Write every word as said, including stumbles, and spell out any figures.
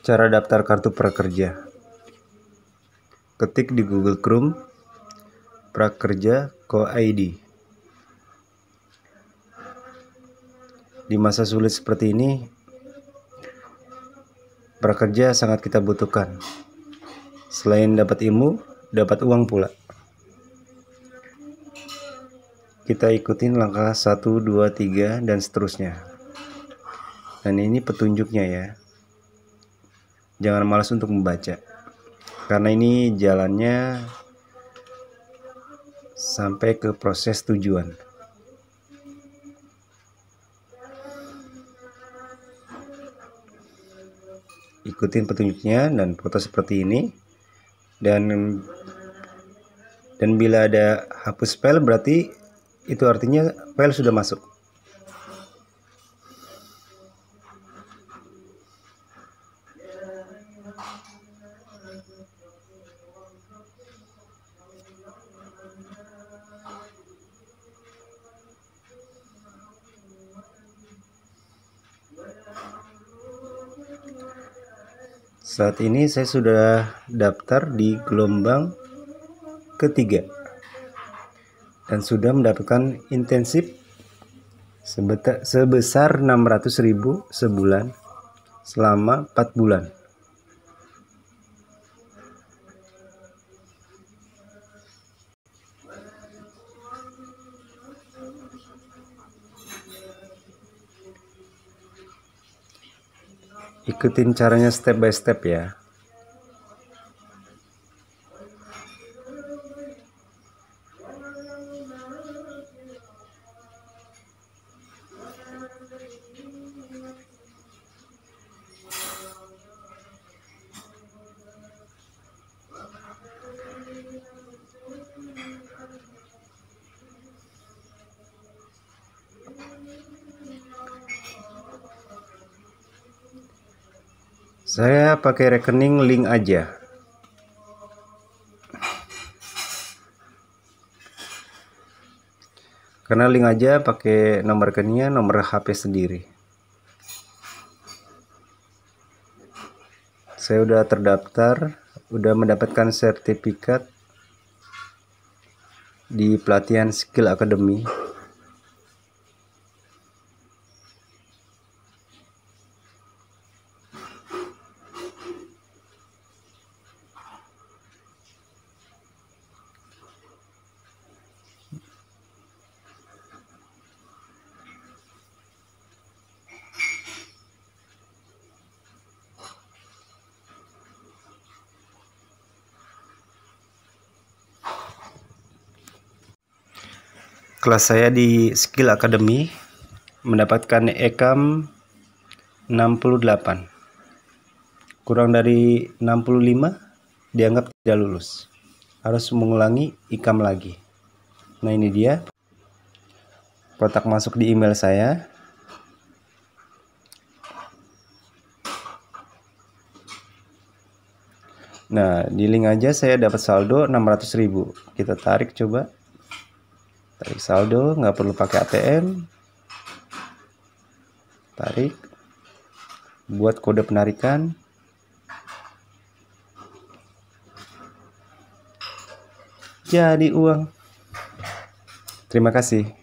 Cara daftar kartu prakerja. Ketik di Google Chrome prakerja co titik i d. Di masa sulit seperti ini, prakerja sangat kita butuhkan. Selain dapat ilmu, dapat uang pula. Kita ikutin langkah satu, dua, tiga, dan seterusnya. Dan ini petunjuknya ya. Jangan malas untuk membaca. Karena ini jalannya sampai ke proses tujuan. Ikutin petunjuknya dan foto seperti ini. Dan dan bila ada hapus file, berarti itu artinya file sudah masuk. Saat ini saya sudah daftar di gelombang ketiga dan sudah mendapatkan intensif sebesar enam ratus ribu sebulan selama empat bulan. Ikutin caranya step by step ya. Saya pakai rekening link aja. Karena link aja pakai nomor rekeningnya, nomor H P sendiri. Saya udah terdaftar, udah mendapatkan sertifikat di pelatihan Skill Academy. Kelas saya di Skill Academy mendapatkan E K A M enam puluh delapan. Kurang dari enam puluh lima dianggap tidak lulus. Harus mengulangi E K A M lagi. Nah, ini dia. Kotak masuk di email saya. Nah, di link aja saya dapat saldo enam ratus ribu. Kita tarik coba. Tarik saldo, nggak perlu pakai A T M. Tarik. Buat kode penarikan. Jadi uang. Terima kasih.